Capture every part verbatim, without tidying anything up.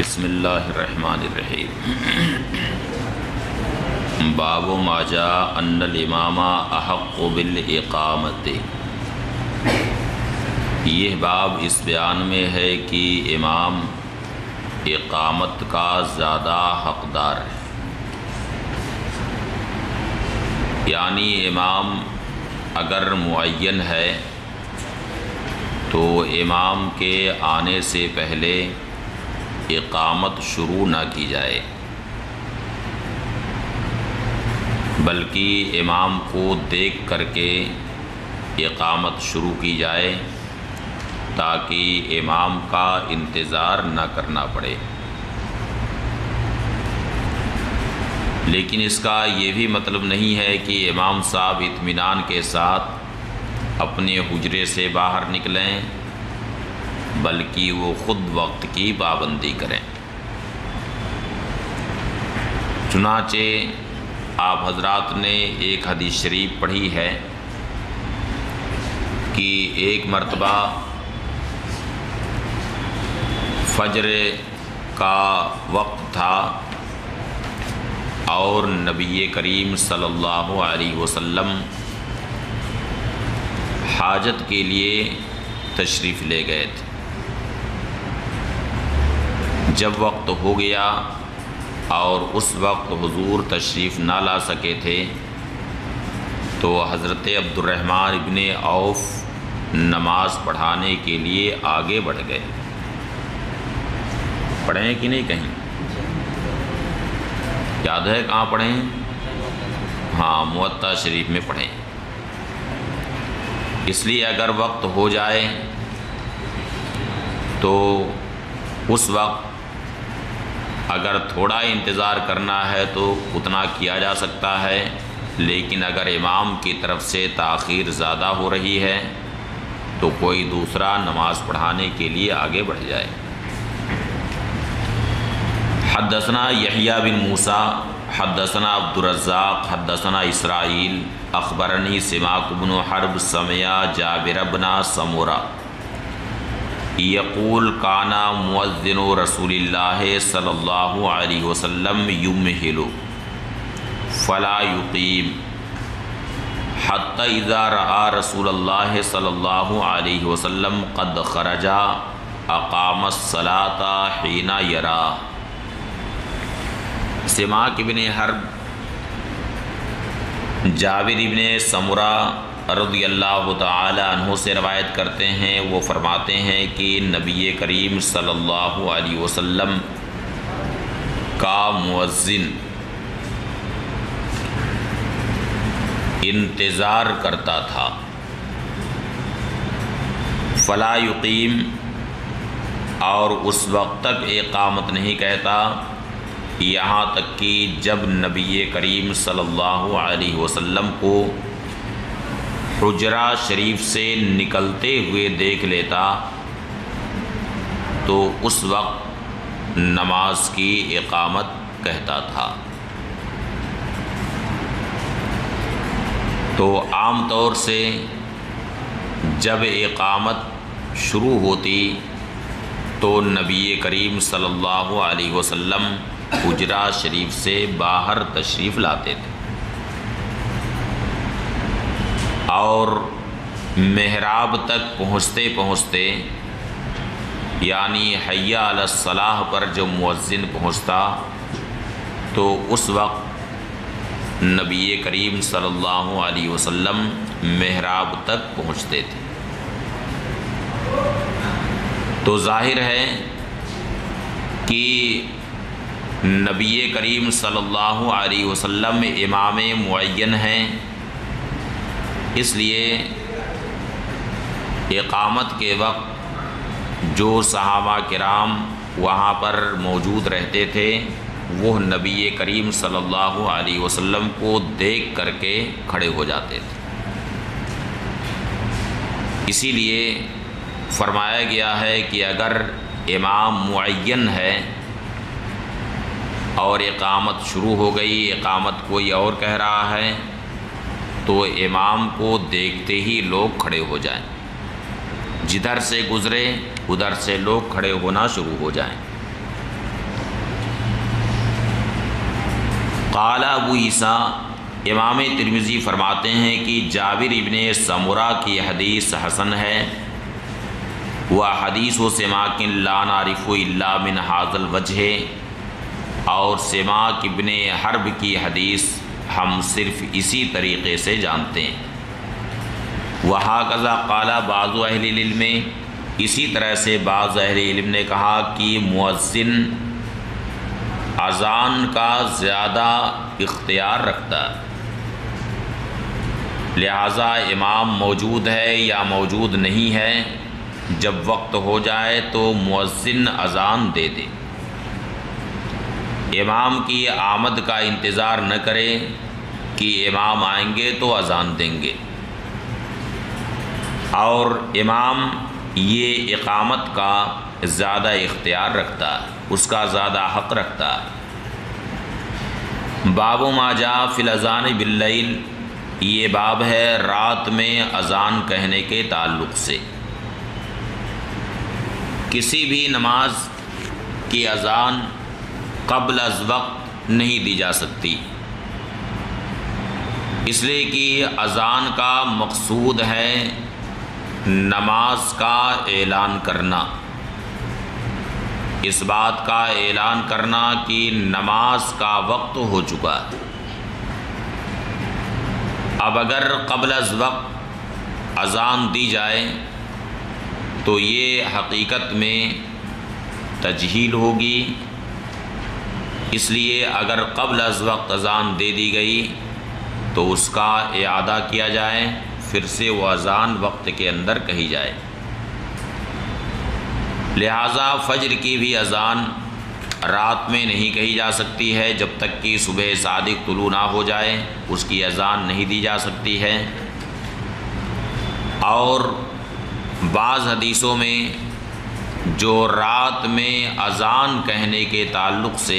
بسم اللہ الرحمن الرحیم۔ باب ما جاء ان الامام احق بالاقامت۔ یہ باب اس بیان میں ہے کہ امام اقامت کا زیادہ حقدار ہے، یعنی امام اگر معین ہے تو امام کے آنے سے پہلے اقامت شروع نہ کی جائے، بلکہ امام کو دیکھ کر کے اقامت شروع کی جائے تاکہ امام کا انتظار نہ کرنا پڑے۔ لیکن اس کا یہ بھی مطلب نہیں ہے کہ امام صاحب اطمینان کے ساتھ اپنے حجرے سے باہر نکلیں، بلکہ وہ خود وقت کی پابندی کریں۔ چنانچہ آپ حضرات نے ایک حدیث شریف پڑھی ہے کہ ایک مرتبہ فجر کا وقت تھا اور نبی کریم صلی اللہ علیہ وسلم حاجت کے لیے تشریف لے گئے تھے۔ جب وقت ہو گیا اور اس وقت حضور تشریف نہ لا سکے تھے تو حضرت عبد الرحمن ابن عوف نماز پڑھانے کے لیے آگے بڑھ گئے۔ پڑھیں کہ نہیں کہیں؟ یاد ہے کہاں پڑھیں؟ ہاں، موطا شریف میں پڑھیں۔ اس لیے اگر وقت ہو جائے تو اس وقت اگر تھوڑا انتظار کرنا ہے تو اتنا کیا جا سکتا ہے، لیکن اگر امام کی طرف سے تاخیر زیادہ ہو رہی ہے تو کوئی دوسرا نماز پڑھانے کے لیے آگے بڑھ جائے۔ حدثنا یحییٰ بن موسیٰ حدثنا عبد الرزاق حدثنا اسرائیل اخبرنی سماک بن حرب سمع جابر بن سمورہ یقول کانا مؤذن رسول اللہ صلی اللہ علیہ وسلم یمہل فلا یقیم حتی اذا رآ رسول اللہ صلی اللہ علیہ وسلم قد خرج اقام الصلاة حین یرا۔ سماک بن حرب جابر بن سمورہ رضی اللہ تعالی عنہ سے روایت کرتے ہیں، وہ فرماتے ہیں کہ نبی کریم صلی اللہ علیہ وسلم کا مؤذن انتظار کرتا تھا، فلا یقیم، اور اس وقت تک اقامت نہیں کہتا یہاں تک کہ جب نبی کریم صلی اللہ علیہ وسلم کو حجرہ شریف سے نکلتے ہوئے دیکھ لیتا تو اس وقت نماز کی اقامت کہتا تھا۔ تو عام طور سے جب اقامت شروع ہوتی تو نبی کریم صلی اللہ علیہ وسلم حجرہ شریف سے باہر تشریف لاتے تھے اور محراب تک پہنچتے پہنچتے یعنی حی علی الصلاۃ پر جو مؤذن پہنچتا تو اس وقت نبی کریم صلی اللہ علیہ وسلم محراب تک پہنچتے تھے۔ تو ظاہر ہے کہ نبی کریم صلی اللہ علیہ وسلم امام معین ہیں، اس لیے اقامت کے وقت جو صحابہ کرام وہاں پر موجود رہتے تھے وہ نبی کریم صلی اللہ علیہ وسلم کو دیکھ کر کے کھڑے ہو جاتے تھے۔ اسی لیے فرمایا گیا ہے کہ اگر امام معین ہے اور اقامت شروع ہو گئی، اقامت کوئی اور کہہ رہا ہے تو امام کو دیکھتے ہی لوگ کھڑے ہو جائیں، جدھر سے گزرے ادھر سے لوگ کھڑے ہونا شروع ہو جائیں۔ قال ابو عیسیٰ، امام ترمذی فرماتے ہیں کہ جابر ابن سمرہ کی حدیث حسن ہے، وہ حدیث و سماک لا نعرف الا من هذا الوجہ، اور سماک ابن حرب کی حدیث ہم صرف اسی طریقے سے جانتے ہیں۔ وہکذا قال بعض اہل العلم، اسی طرح سے بعض اہل علم نے کہا کہ مؤذن اذان کا زیادہ اختیار رکھتا ہے، لہٰذا امام موجود ہے یا موجود نہیں ہے، جب وقت ہو جائے تو مؤذن اذان دے دے، امام کی آمد کا انتظار نہ کرے کہ امام آئیں گے تو اذان دیں گے، اور امام یہ اقامت کا زیادہ اختیار رکھتا ہے، اس کا زیادہ حق رکھتا ہے۔ باب ما جاء فی الاذان باللیل، یہ باب ہے رات میں اذان کہنے کے تعلق سے۔ کسی بھی نماز کی اذان قبل از وقت نہیں دی جا سکتی، اس لیے کہ اذان کا مقصود ہے نماز کا اعلان کرنا، اس بات کا اعلان کرنا کہ نماز کا وقت ہو چکا ہے۔ اب اگر قبل از وقت اذان دی جائے تو یہ حقیقت میں تجہیل ہوگی، اس لیے اگر قبل از وقت اذان دے دی گئی تو اس کا اعادہ کیا جائے، پھر سے وہ اذان وقت کے اندر کہی جائے۔ لہٰذا فجر کی بھی اذان رات میں نہیں کہی جا سکتی ہے، جب تک کہ صبح صادق طلوع نہ ہو جائے اس کی اذان نہیں دی جا سکتی ہے۔ اور بعض حدیثوں میں جو رات میں اذان کہنے کے تعلق سے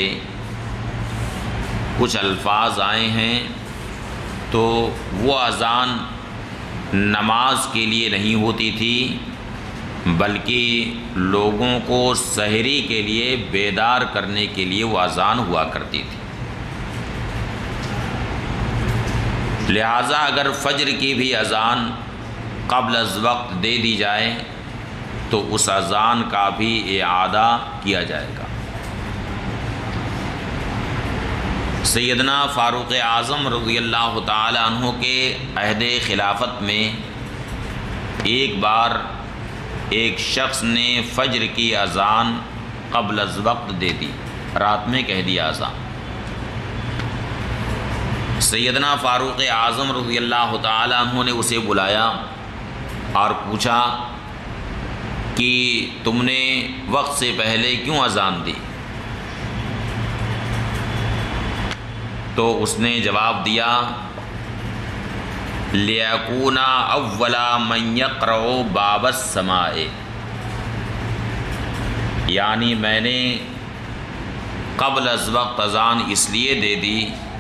کچھ الفاظ آئے ہیں تو وہ اذان نماز کے لیے نہیں ہوتی تھی، بلکہ لوگوں کو سحری کے لیے بیدار کرنے کے لیے وہ اذان ہوا کرتی تھی۔ لہٰذا اگر فجر کی بھی اذان قبل از وقت دے دی جائے تو اس اذان کا بھی اعادہ کیا جائے گا۔ سیدنا فاروق اعظم رضی اللہ تعالی عنہ کے عہد خلافت میں ایک بار ایک شخص نے فجر کی اذان قبل از وقت دے دی، رات میں کہہ دیا اذان۔ سیدنا فاروق اعظم رضی اللہ تعالی عنہ نے اسے بلایا اور پوچھا کہ تم نے وقت سے پہلے کیوں اذان دی؟ تو اس نے جواب دیا، لِيَكُونَ أَوَّلَ مَنْ يَقْرَأُ بَابَ السَّمَاءِ، یعنی میں نے قبل از وقت اذان اس لیے دے دی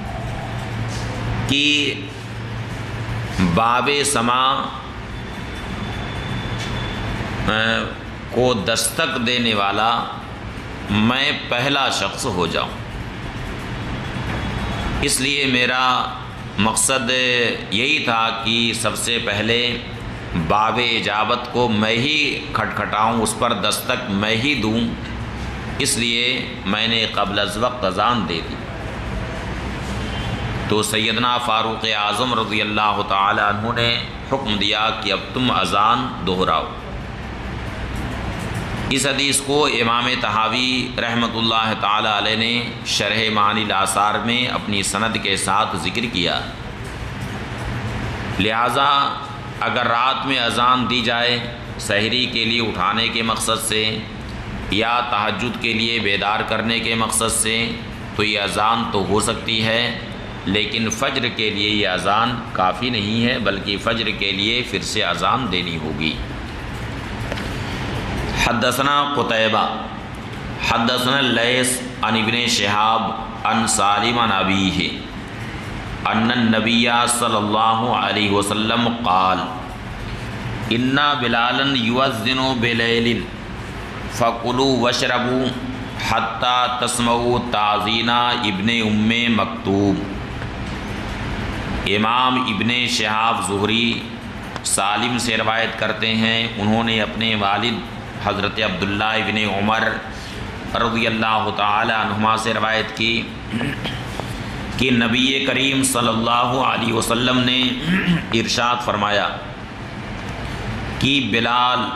کہ باب سما کو دستک دینے والا میں پہلا شخص ہو جاؤں، اس لیے میرا مقصد یہی تھا کہ سب سے پہلے باب اجابت کو میں ہی کھٹکھٹاؤں، اس پر دستک میں ہی دوں، اس لیے میں نے قبل از وقت اذان دے دی۔ تو سیدنا فاروق اعظم رضی اللہ تعالی عنہ نے حکم دیا کہ اب تم اذان دہراؤ۔ اس حدیث کو امام طحاوی رحمۃ اللہ تعالی علیہ نے شرح معانی الاثار میں اپنی سند کے ساتھ ذکر کیا۔ لہٰذا اگر رات میں اذان دی جائے سحری کے لیے اٹھانے کے مقصد سے یا تہجد کے لیے بیدار کرنے کے مقصد سے تو یہ اذان تو ہو سکتی ہے، لیکن فجر کے لیے یہ اذان کافی نہیں ہے، بلکہ فجر کے لیے پھر سے اذان دینی ہوگی۔ حدثنا قتیبہ حدثنا اللیث عن ابن شہاب عن سالم عن ابیہ ان النبی صلی اللہ علیہ وسلم قال ان بلالا یؤذن بلیل فکلوا واشربوا حتیٰ تسمعوا تعظین ابن ام مکتوم۔ امام ابن شہاب زہری سالم سے روایت کرتے ہیں، انہوں نے اپنے والد حضرت عبداللہ ابن عمر رضی اللہ تعالی عنہما سے روایت کی کہ نبی کریم صلی اللہ علیہ وسلم نے ارشاد فرمایا کہ بلال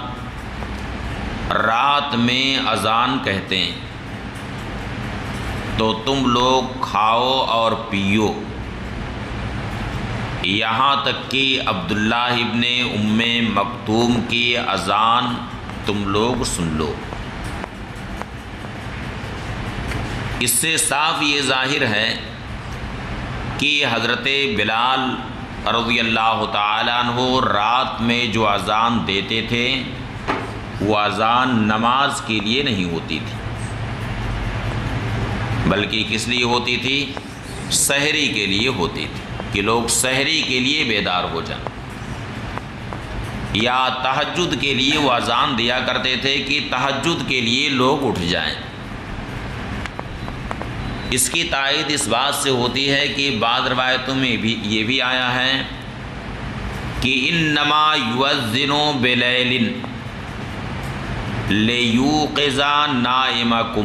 رات میں اذان کہتے ہیں تو تم لوگ کھاؤ اور پیو، یہاں تک کہ عبداللہ ابن ام مکتوم کی اذان تم لوگ سن لو۔ اس سے صاف یہ ظاہر ہے کہ حضرت بلال رضی اللہ تعالیٰ عنہ رات میں جو اذان دیتے تھے وہ اذان نماز کے لیے نہیں ہوتی تھی، بلکہ کس لیے ہوتی تھی؟ سحری کے لیے ہوتی تھی، کہ لوگ سحری کے لیے بیدار ہو جائیں، یا تہجد کے لیے وہ اذان دیا کرتے تھے کہ تہجد کے لیے لوگ اٹھ جائیں۔ اس کی تائید اس بات سے ہوتی ہے کہ بعض روایتوں میں بھی یہ بھی آیا ہے کہ انما یؤذن بلیل لیوقظ نائمکم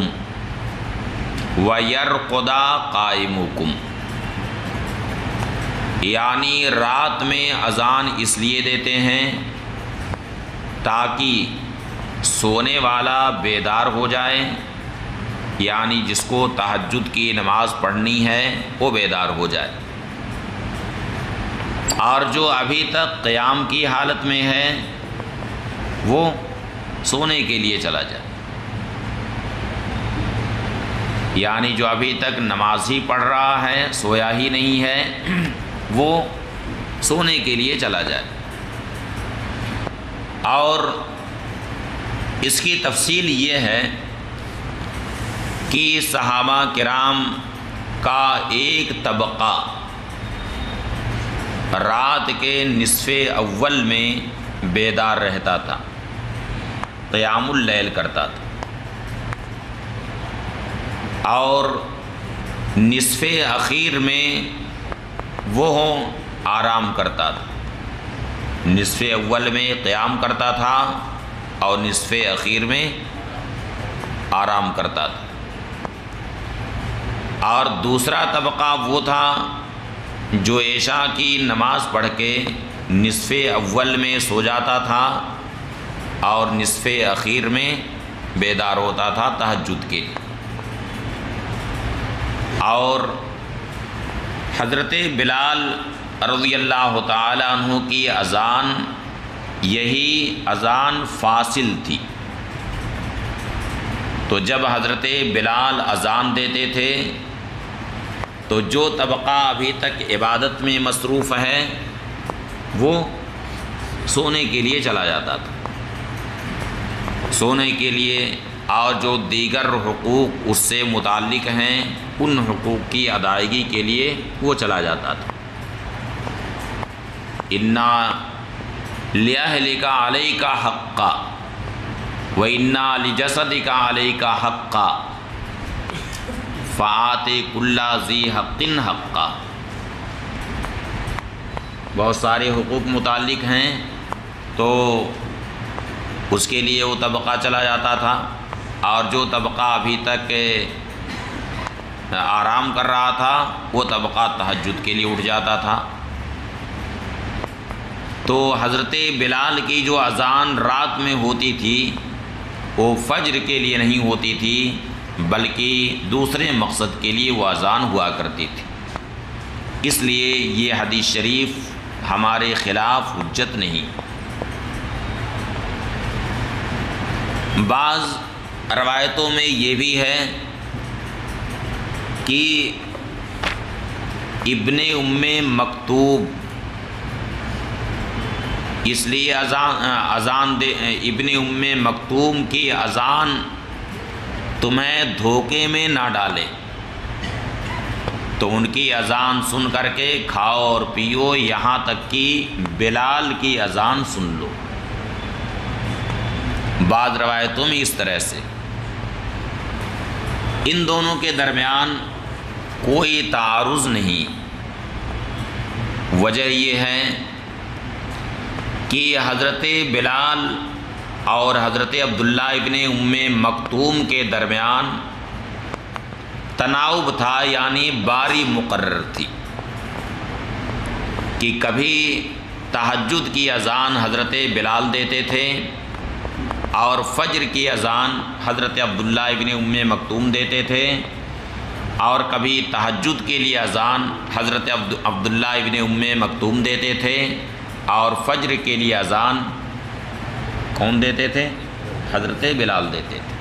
ویرقد قائمکم، یعنی رات میں اذان اس لیے دیتے ہیں تاکہ سونے والا بیدار ہو جائے، یعنی جس کو تہجد کی نماز پڑھنی ہے وہ بیدار ہو جائے، اور جو ابھی تک قیام کی حالت میں ہے وہ سونے کے لیے چلا جائے، یعنی جو ابھی تک نماز ہی پڑھ رہا ہے، سویا ہی نہیں ہے، وہ سونے کے لیے چلا جائے۔ اور اس کی تفصیل یہ ہے کہ صحابہ کرام کا ایک طبقہ رات کے نصف اول میں بیدار رہتا تھا، قیام اللیل کرتا تھا، اور نصف اخیر میں وہ آرام کرتا تھا، نصف اول میں قیام کرتا تھا اور نصف اخیر میں آرام کرتا تھا، اور دوسرا طبقہ وہ تھا جو عشاء کی نماز پڑھ کے نصف اول میں سو جاتا تھا اور نصف اخیر میں بیدار ہوتا تھا تہجد کے لیے۔ اور حضرت بلال رضی اللہ تعالی عنہ کی اذان یہی اذان فاصل تھی، تو جب حضرت بلال اذان دیتے تھے تو جو طبقہ ابھی تک عبادت میں مصروف ہے وہ سونے کے لیے چلا جاتا تھا، سونے کے لیے، اور جو دیگر حقوق اس سے متعلق ہیں ان حقوق کی ادائیگی کے لیے وہ چلا جاتا تھا۔ انا لأہلک علیک حقا وَإِنَّا لِجَسَدِكَ عَلَيْكَ حَقًّا فَآتِ كُلَّ ذِي حَقٍّ حَقًّا۔ بہت سارے حقوق متعلق ہیں تو اس کے لیے وہ طبقہ چلا جاتا تھا، اور جو طبقہ ابھی تک آرام کر رہا تھا وہ طبقہ تہجد کے لیے اٹھ جاتا تھا۔ تو حضرت بلال کی جو اذان رات میں ہوتی تھی وہ فجر کے لیے نہیں ہوتی تھی، بلکہ دوسرے مقصد کے لیے وہ اذان ہوا کرتی تھی، اس لیے یہ حدیث شریف ہمارے خلاف حجت نہیں۔ بعض روایتوں میں یہ بھی ہے کہ ابن ام مکتوب اس لیے اذان اذان دے ابن ام مکتوم کی اذان تمہیں دھوکے میں نہ ڈالے، تو ان کی اذان سن کر کے کھاؤ اور پیو، یہاں تک کہ بلال کی اذان سن لو۔ بعض روایتوں میں اس طرح سے، ان دونوں کے درمیان کوئی تعارض نہیں۔ وجہ یہ ہے کہ حضرت بلال اور حضرت عبداللہ ابن ام مکتوم کے درمیان تناوب تھا، یعنی باری مقرر تھی کہ کبھی تہجد کی اذان حضرت بلال دیتے تھے اور فجر کی اذان حضرت عبداللہ ابن ام مکتوم دیتے تھے، اور کبھی تہجد کے لیے اذان حضرت عبداللہ ابن ام مکتوم دیتے تھے، اور فجر کے لیے اذان کون دیتے تھے؟ حضرت بلال دیتے تھے۔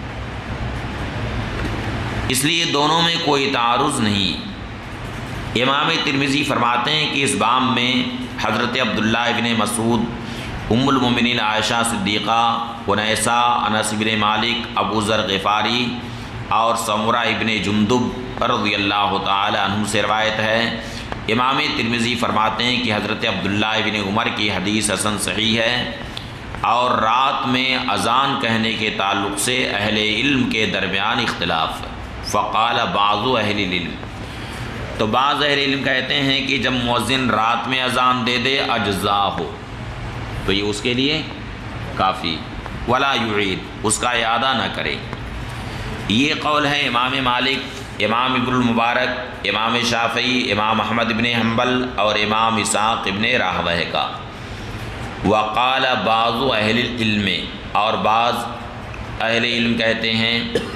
اس لیے دونوں میں کوئی تعارض نہیں۔ امام ترمذی فرماتے ہیں کہ اس باب میں حضرت عبداللہ ابن مسعود، ام المؤمنین عائشہ صدیقہ، انیسہ، انس بن مالک، ابو ذر غفاری اور سمرہ ابن جندب رضی اللہ تعالی عنہ سے روایت ہے۔ امام ترمذی فرماتے ہیں کہ حضرت عبداللہ ابن عمر کی حدیث حسن صحیح ہے، اور رات میں اذان کہنے کے تعلق سے اہل علم کے درمیان اختلاف ہے۔ فقال بعض اہل العلم، تو بعض اہل علم کہتے ہیں کہ جب مؤذن رات میں اذان دے دے اجزا ہو تو یہ اس کے لیے کافی، ولا یعید، اس کا اعادہ نہ کرے۔ یہ قول ہے امام مالک، امام ابن المبارک، امام شافعی، امام احمد ابن حنبل اور امام اسحاق ابن راہویہ کا۔ وقال بعض اہل العلم، اور بعض اہل علم کہتے ہیں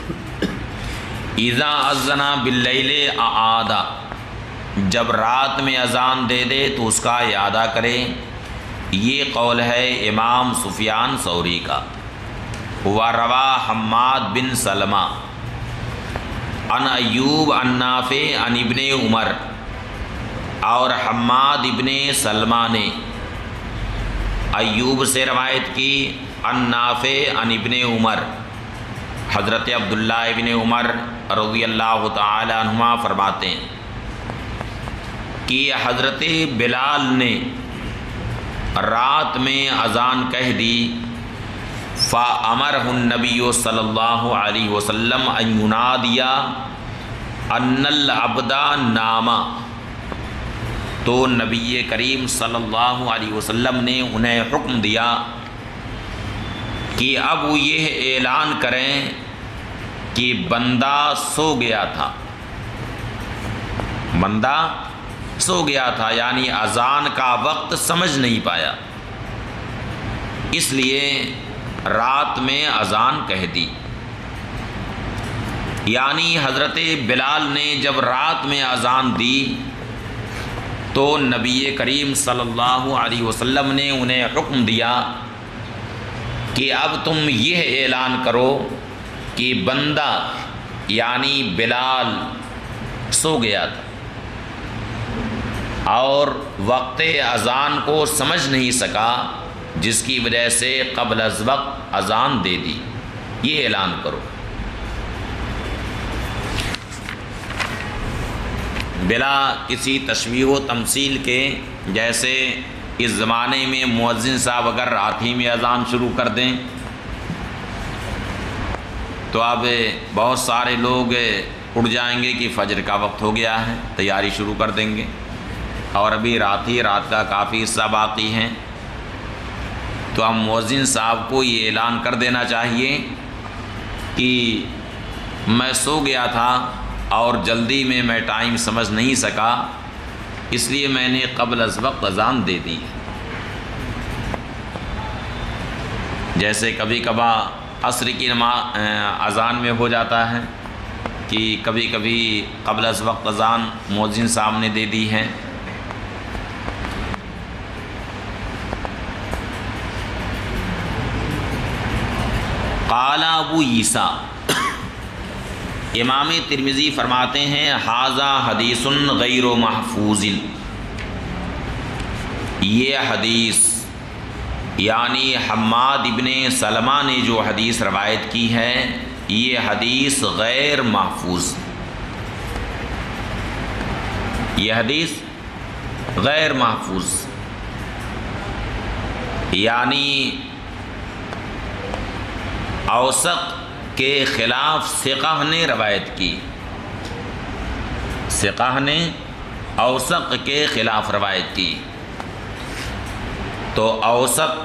اذا اذن باللیل اعاد، جب رات میں اذان دے دے تو اس کا اعادہ کرے۔ یہ قول ہے امام سفیان ثوری کا۔ وروا حماد بن سلمہ عن ایوب عن نافع عن ابن عمر، اور حماد ابن سلمہ نے ایوب سے روایت کی عن نافع عن ابن عمر، حضرت عبداللہ ابن عمر رضی اللہ تعالی عنہما فرماتے ہیں کہ حضرت بلال نے رات میں اذان کہہ دی، فَأَمَرَهُ النَّبِيُّ صلی اللہ علیہ وسلم أَن يُنَادِيَ أَنَّ الْعَبْدَ نَامَ، تو نبی کریم صلی اللہ علیہ وسلم نے انہیں حکم دیا کہ اب وہ یہ اعلان کریں کہ بندہ سو گیا تھا، بندہ سو گیا تھا، یعنی اذان کا وقت سمجھ نہیں پایا، اس لیے رات میں اذان کہہ دی۔ یعنی حضرت بلال نے جب رات میں اذان دی تو نبی کریم صلی اللہ علیہ وسلم نے انہیں حکم دیا کہ اب تم یہ اعلان کرو کہ بندہ یعنی بلال سو گیا تھا اور وقت اذان کو سمجھ نہیں سکا، جس کی وجہ سے قبل از وقت اذان دے دی، یہ اعلان کرو۔ بلا کسی تشبیہ و تمثیل کے، جیسے اس زمانے میں مؤذن صاحب اگر رات ہی میں اذان شروع کر دیں تو اب بہت سارے لوگ اٹھ جائیں گے کہ فجر کا وقت ہو گیا ہے، تیاری شروع کر دیں گے، اور ابھی رات ہی رات کا کافی حصہ باقی ہے، تو ہم مؤذن صاحب کو یہ اعلان کر دینا چاہیے کہ میں سو گیا تھا اور جلدی میں میں ٹائم سمجھ نہیں سکا، اس لیے میں نے قبل از وقت اذان دے دی۔ جیسے کبھی کبھار عصر کی نماز اذان میں ہو جاتا ہے کہ کبھی کبھی قبل از وقت اذان مؤذن صاحب نے دے دی ہے۔ قال ابو عیسیٰ، امام ترمذی فرماتے ہیں ھذا حدیث غیر محفوظ، یہ حدیث یعنی حماد ابن سلمہ نے جو حدیث روایت کی ہے یہ حدیث غیر محفوظ، یہ حدیث غیر محفوظ، یعنی اوثق کے خلاف ثقہ نے روایت کی، ثقہ نے اوثق کے خلاف روایت کی، تو اوثق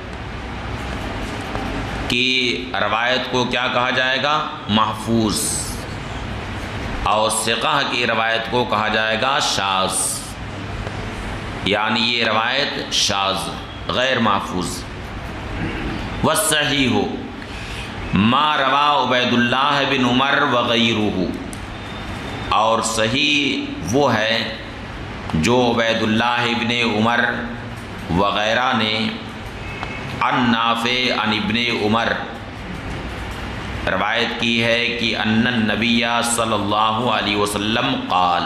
کی روایت کو کیا کہا جائے گا؟ محفوظ، اور ثقہ کی روایت کو کہا جائے گا شاذ، یعنی یہ روایت شاذ غیر محفوظ۔ والصحیح ما روا عبید اللہ بن عمر وغیرہ، اور صحیح وہ ہے جو عبید اللہ بن عمر وغیرہ نے عن نافع عن ابن عمر روایت کی ہے کہ ان النبی صلی اللہ علیہ وسلم قال،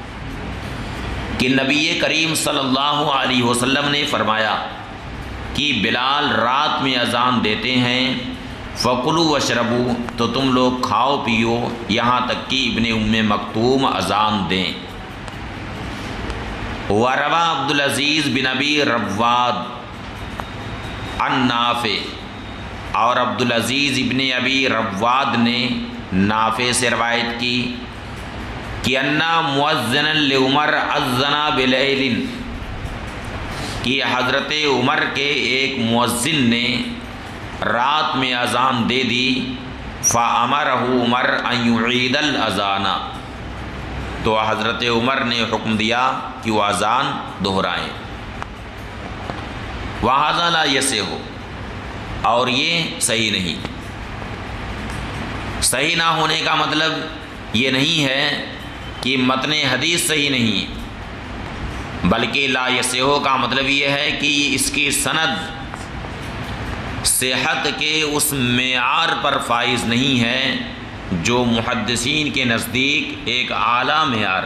کہ نبی کریم صلی اللہ علیہ وسلم نے فرمایا کہ بلال رات میں اذان دیتے ہیں، فَقُلُوا وَاشْرَبُوا، تو تم لوگ کھاؤ پیو یہاں تک کہ ابن ام مکتوم اذان دیں۔ وَرَوَى عبد العزیز بن ابی رواد عن نافع، اور عبد العزیز ابن ابی رواد نے نافع سے روایت کی کہ انا مؤذنا لعمر اذن بلیل، کہ حضرت عمر کے ایک مؤذن نے رات میں اذان دے دی، فَأَمَرَهُ عمر أَن يُعِيدَ الْأَذَانَ، تو حضرت عمر نے حکم دیا کہ وہ اذان دہرائیں۔ وَهَذَا لَا يَصِحُ، اور یہ صحیح نہیں۔ صحیح نہ ہونے کا مطلب یہ نہیں ہے کہ متن حدیث صحیح نہیں، بلکہ لا یصح کا مطلب یہ ہے کہ اس کی سند صحت کے اس معیار پر فائز نہیں ہے جو محدثین کے نزدیک ایک اعلیٰ معیار،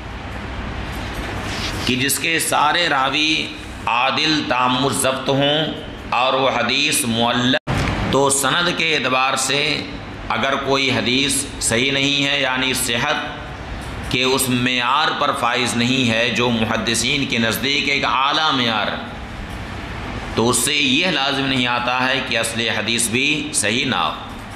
کہ جس کے سارے راوی عادل تام ضبط ہوں اور وہ حدیث معلق، تو سند کے اعتبار سے اگر کوئی حدیث صحیح نہیں ہے یعنی صحت کہ اس معیار پر فائز نہیں ہے جو محدثین کے نزدیک ایک اعلیٰ معیار، تو اس سے یہ لازم نہیں آتا ہے کہ اصل حدیث بھی صحیح نہ ہو۔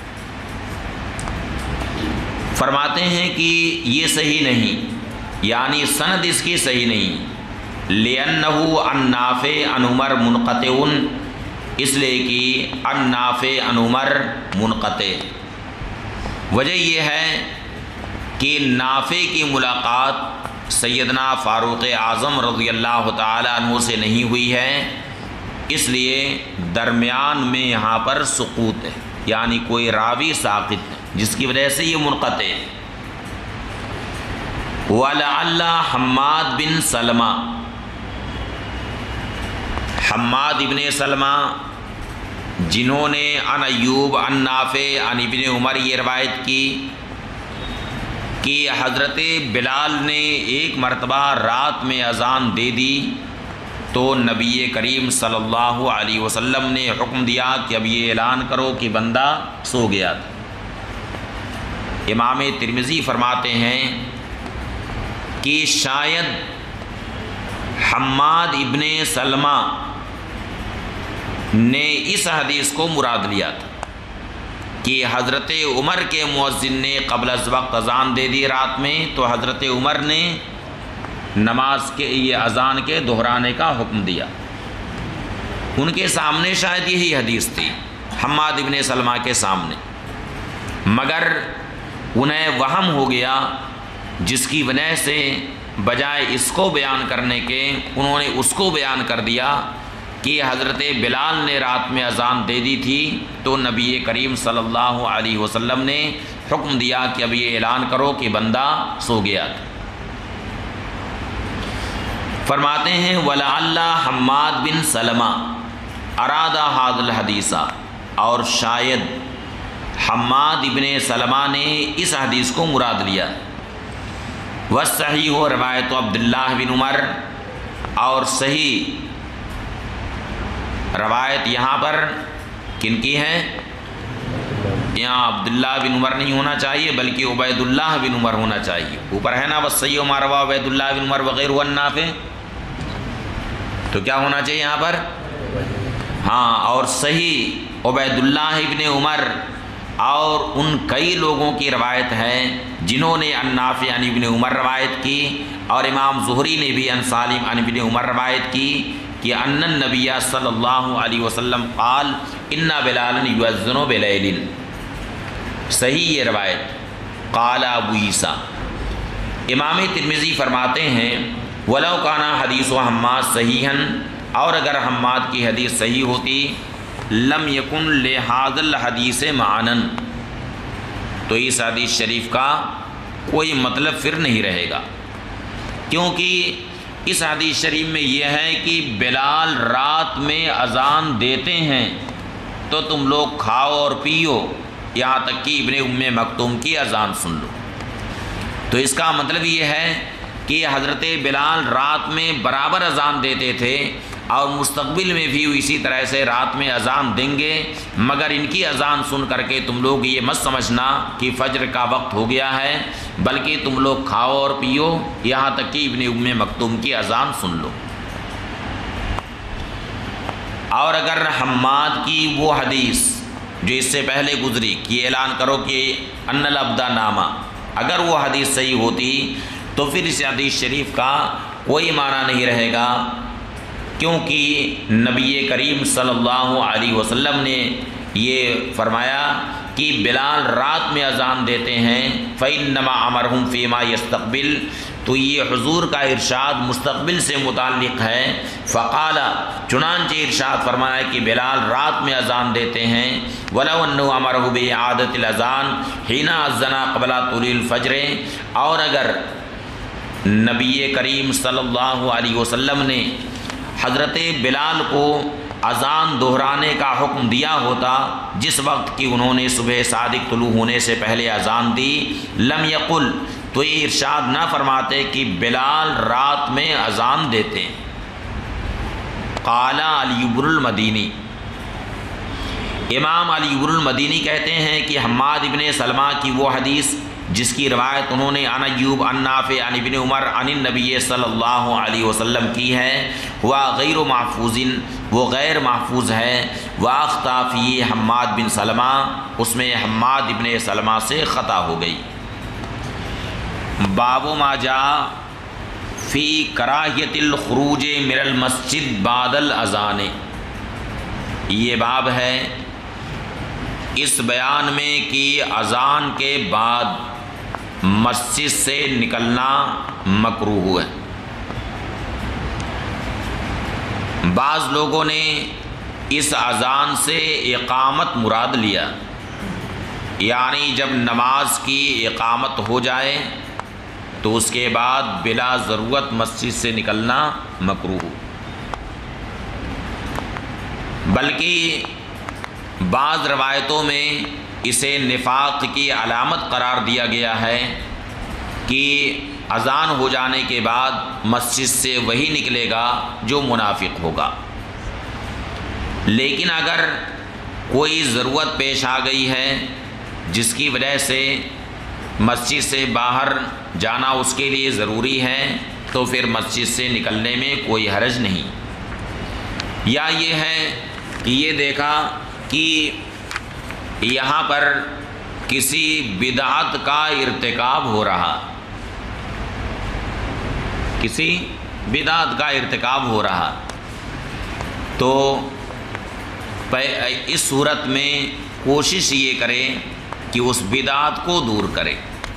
فرماتے ہیں کہ یہ صحیح نہیں، یعنی سند اس کی صحیح نہیں، لِأَنَّهُ عن نافع عن عمر منقطع، اس لیے کہ عن نافع عن عمر منقطع، وجہ یہ ہے کہ نافع کی ملاقات سیدنا فاروق اعظم رضی اللہ تعالی عنہ سے نہیں ہوئی ہے، اس لیے درمیان میں یہاں پر سقوط ہے، یعنی کوئی راوی ساقط ہے جس کی وجہ سے یہ منقطع ہے۔ وَلَعَلَّ حماد بن سلمہ، حماد ابن سلمہ جنہوں نے عن ایوب عن نافع عن ابن عمر یہ روایت کی کہ حضرت بلال نے ایک مرتبہ رات میں اذان دے دی تو نبی کریم صلی اللہ علیہ وسلم نے حکم دیا کہ اب یہ اعلان کرو کہ بندہ سو گیا تھا۔ امام ترمذی فرماتے ہیں کہ شاید حماد ابن سلمہ نے اس حدیث کو مراد لیا تھا کہ حضرت عمر کے مؤذن نے قبل از وقت اذان دے دی رات میں، تو حضرت عمر نے نماز کے یہ اذان کے دہرانے کا حکم دیا۔ ان کے سامنے شاید یہی حدیث تھی حماد ابن سلمہ کے سامنے، مگر انہیں وہم ہو گیا جس کی وجہ سے بجائے اس کو بیان کرنے کے انہوں نے اس کو بیان کر دیا کہ حضرت بلال نے رات میں اذان دے دی تھی تو نبی کریم صلی اللہ علیہ وسلم نے حکم دیا کہ اب یہ اعلان کرو کہ بندہ سو گیا تھا۔ فرماتے ہیں وَلَعَلَّ حماد بن سلمہ ارادہ هذا الحدیث، اور شاید حماد ابن سلمہ نے اس حدیث کو مراد لیا۔ والصحیح روایت عبداللہ بن عمر، اور صحیح روایت یہاں پر کن کی ہے؟ یہاں عبداللہ بن عمر نہیں ہونا چاہیے بلکہ عبید اللہ بن عمر ہونا چاہیے، اوپر ہے نا والصحیح ما روا عبید اللہ بن عمر وغیرہ النافع، تو کیا ہونا چاہیے یہاں پر؟ ہاں، اور صحیح عبید اللہ ابن عمر اور ان کئی لوگوں کی روایت ہے جنہوں نے عن نافع عن ابن عمر روایت کی، اور امام زہری نے بھی عن سالم عن ابن عمر روایت کی کہ ان النبی صلی اللہ علیہ وسلم قال ان بلالا یؤذن بلیل، صحیح یہ روایت۔ قال ابو عیسیٰ، امام ترمذی فرماتے ہیں ولو کان حدیث و حماد صحیحا، اور اگر حماد کی حدیث صحیح ہوتی، لم یکن لہذا الحدیث معنی، تو اس حدیث شریف کا کوئی مطلب پھر نہیں رہے گا، کیونکہ اس حدیث شریف میں یہ ہے کہ بلال رات میں اذان دیتے ہیں تو تم لوگ کھاؤ اور پیو، یہاں تک کہ ابن ام مکتوم کی اذان سن لو۔ تو اس کا مطلب یہ ہے کہ حضرت بلال رات میں برابر اذان دیتے تھے، اور مستقبل میں بھی اسی طرح سے رات میں اذان دیں گے، مگر ان کی اذان سن کر کے تم لوگ یہ مت سمجھنا کہ فجر کا وقت ہو گیا ہے، بلکہ تم لوگ کھاؤ اور پیو یہاں تک کہ ابن ام مکتوم کی اذان سن لو۔ اور اگر حماد کی وہ حدیث جو اس سے پہلے گزری کہ اعلان کرو کہ ان العبد نامہ، اگر وہ حدیث صحیح ہوتی تو پھر اس حدیث شریف کا کوئی معنی نہیں رہے گا، کیونکہ نبی کریم صلی اللہ علیہ وسلم نے یہ فرمایا کہ بلال رات میں اذان دیتے ہیں فَإِنَّمَا أَمَرْهُمْ فِي مَا يَسْتَقْبِلُ، تو یہ حضور کا ارشاد مستقبل سے متعلق ہے۔ فقال، چنانچہ ارشاد فرمایا کہ بلال رات میں اذان دیتے ہیں، وَلَوْ أَنَّهُ أَمَرَهُ بِإِعَادَةِ الْأَذَانِ حِينَ أَذَّنَ قَبْلَ طُلُوعِ الْفَجْرِ، اور اگر نبی کریم صلی اللہ علیہ وسلم نے حضرت بلال کو اذان دہرانے کا حکم دیا ہوتا جس وقت کہ انہوں نے صبح صادق طلوع ہونے سے پہلے اذان دی، لم یقل، تو یہ ارشاد نہ فرماتے کہ بلال رات میں اذان دیتے ہیں۔ قال علی بن المدینی، امام علی بن المدینی کہتے ہیں کہ حماد ابن سلمہ کی وہ حدیث جس کی روایت انہوں نے عن ایوب عن نافع عن ابن عمر عن النبی صلی اللہ علیہ وسلم کی ہے، وہ غیر محفوظ، وہ غیر محفوظ ہے، واخطا فی حماد بن سلمہ، اس میں حماد ابن سلمہ سے خطا ہو گئی۔ باب ما جاء فی کراہیت الخروج من المسجد بعد الاذان، یہ باب ہے اس بیان میں کہ اذان کے بعد مسجد سے نکلنا مکروہ ہے۔ بعض لوگوں نے اس اذان سے اقامت مراد لیا، یعنی جب نماز کی اقامت ہو جائے تو اس کے بعد بلا ضرورت مسجد سے نکلنا مکروہ، بلکہ بعض روایتوں میں اسے نفاق کی علامت قرار دیا گیا ہے کہ اذان ہو جانے کے بعد مسجد سے وہی نکلے گا جو منافق ہوگا۔ لیکن اگر کوئی ضرورت پیش آ گئی ہے جس کی وجہ سے مسجد سے باہر جانا اس کے لیے ضروری ہے تو پھر مسجد سے نکلنے میں کوئی حرج نہیں۔ یا یہ ہے کہ یہ دیکھا کہ یہاں پر کسی بدعت کا ارتکاب ہو رہا، کسی بدعت کا ارتکاب ہو رہا، تو اس صورت میں کوشش یہ کرے کہ اس بدعت کو دور کرے،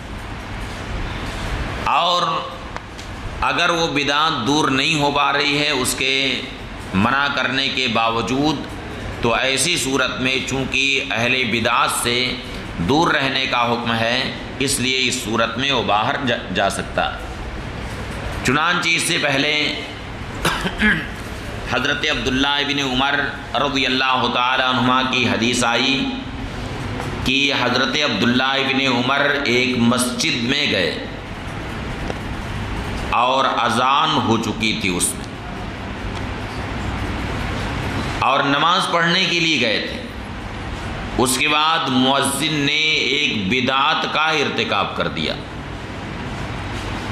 اور اگر وہ بدعت دور نہیں ہو پا رہی ہے اس کے منع کرنے کے باوجود، تو ایسی صورت میں چونکہ اہل بدعت سے دور رہنے کا حکم ہے، اس لیے اس صورت میں وہ باہر جا, جا سکتا۔ چنانچہ اس سے پہلے حضرت عبداللہ ابن عمر رضی اللہ تعالی عنہما کی حدیث آئی کہ حضرت عبداللہ ابن عمر ایک مسجد میں گئے اور اذان ہو چکی تھی اس میں، اور نماز پڑھنے کے لیے گئے تھے۔ اس کے بعد مؤذن نے ایک بدعت کا ارتکاب کر دیا،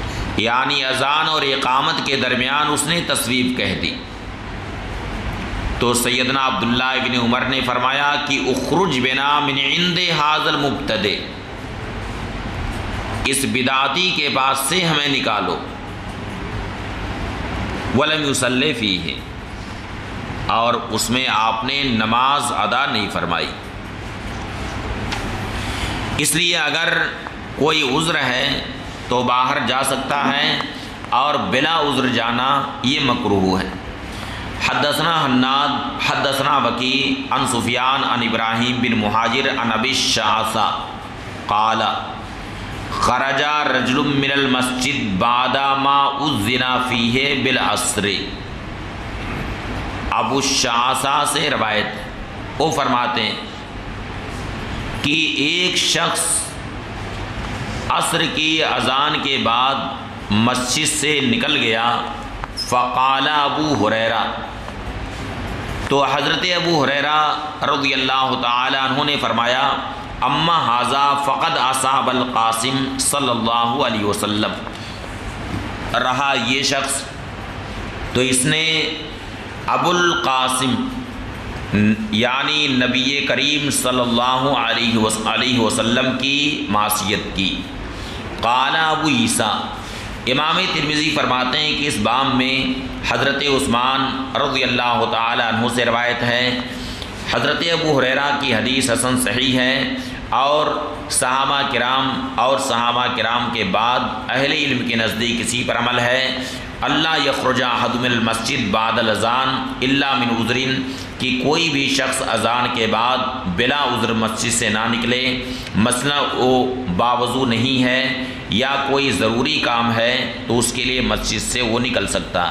یعنی اذان اور اقامت کے درمیان اس نے تصویب کہہ دی، تو سیدنا عبداللہ ابن عمر نے فرمایا کہ اخرج بنا من عند ھذا المبتدع، اس بدعتی کے پاس سے ہمیں نکالو. ولم یصلی فیہ، اور اس میں آپ نے نماز ادا نہیں فرمائی. اس لیے اگر کوئی عذر ہے تو باہر جا سکتا ہے، اور بلا عذر جانا یہ مکروہ ہے. حدثنا حناد حدثنا وکیع عن سفیان عن ابراہیم بن مہاجر عن ابی الشعثاء قال خرج رجل من المسجد بعد ما اذن فیہ بالعصر. ابو الشعثاء سے روایت ہے، وہ فرماتے ہیں کہ ایک شخص عصر کی اذان کے بعد مسجد سے نکل گیا. فقال ابو ہریرہ، تو حضرت ابو ہریرہ رضی اللہ تعالی عنہ نے فرمایا اما ھذا فقد اصاب القاسم صلی اللہ علیہ وسلم، رہا یہ شخص تو اس نے ابو القاسم یعنی نبی کریم صلی اللہ علیہ وسلم کی معصیت کی. قال ابو عیسیٰ، امام ترمذی فرماتے ہیں کہ اس باب میں حضرت عثمان رضی اللہ تعالی عنہ سے روایت ہے. حضرت ابو ہریرہ کی حدیث حسن صحیح ہے، اور صحابہ کرام اور صحابہ کرام کے بعد اہل علم کے نزدیک اسی پر عمل ہے. اللہ یخرج احد من المسجد بعد الاذان الا من عذر، کہ کوئی بھی شخص اذان کے بعد بلا عذر مسجد سے نہ نکلے، مثلا وہ باوضو نہیں ہے یا کوئی ضروری کام ہے تو اس کے لیے مسجد سے وہ نکل سکتا.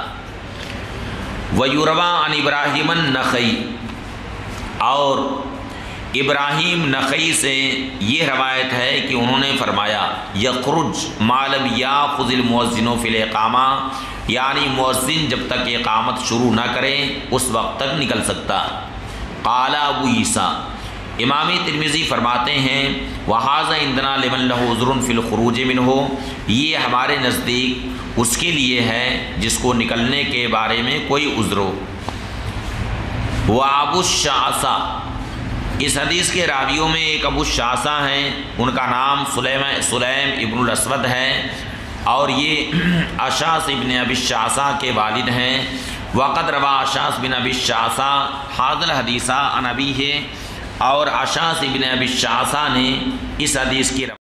وَيُرْوَى عَنْ إِبْرَاهِيمَ النَّخَعِيِّ، اور ابراہیم نخعی سے یہ روایت ہے کہ انہوں نے فرمایا یخرج ما لم یاخذ المؤذن فی الاقامہ، یعنی مؤذن جب تک اقامت شروع نہ کرے اس وقت تک نکل سکتا. قال ابو عیسیٰ، امام ترمذی فرماتے ہیں وَهَذَا عِندَنَا لِمَنْ لَهُ عُذْرٌ فِي الْخُرُوجِ مِنْهُ، یہ ہمارے نزدیک اس کے لیے ہے جس کو نکلنے کے بارے میں کوئی عذر ہو. وَأَبُو الشَّعْثَاء، اس حدیث کے راویوں میں ایک ابو الشعثاء ہیں، ان کا نام سلیم سلیم ابن الاسود ہے، اور یہ اشعث ابن ابی الشعثاء کے والد ہیں. وقد روا اشعث بن ابی الشعثاء ھذا الحدیث عن ابیہ، اور اشعث ابن ابی الشعثاء نے اس حدیث کی